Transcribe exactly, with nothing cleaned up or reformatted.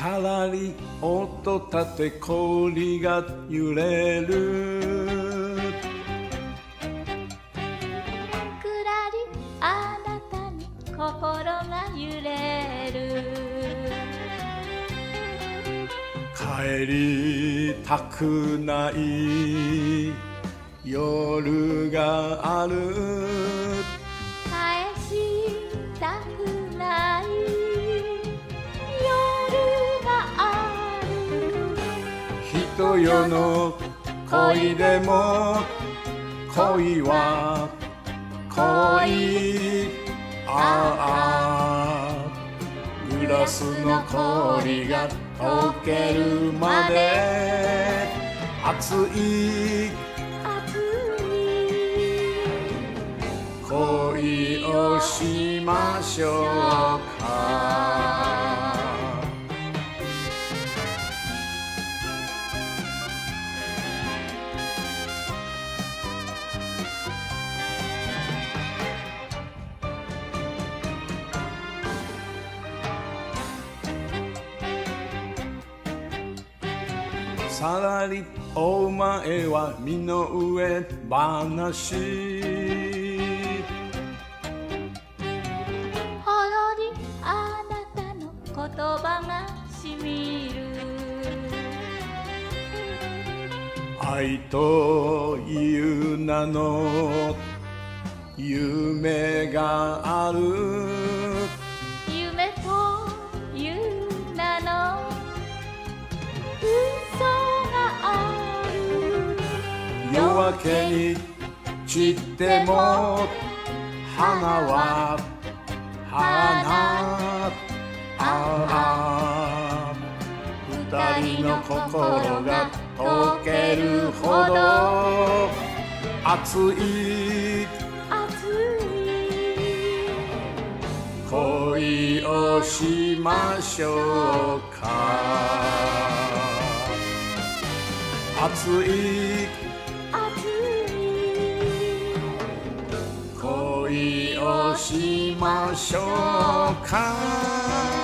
からり音立て氷が揺れる。 くらりあなたに心が揺れる。 帰りたくない夜がある。 返したくない夜がある。 人よの恋でも恋は恋。ああグラスの氷が溶けるまで熱い恋をしましょうか。さらりお前は身の上話。 ほろりあなたの言葉がしみる。 愛という名の夢がある。 夢という名の嘘がある。 夜明けに散っても花は花。ああ二人の心が溶けるほど熱い熱い恋をしましょうか。熱い熱い恋をしましょうか。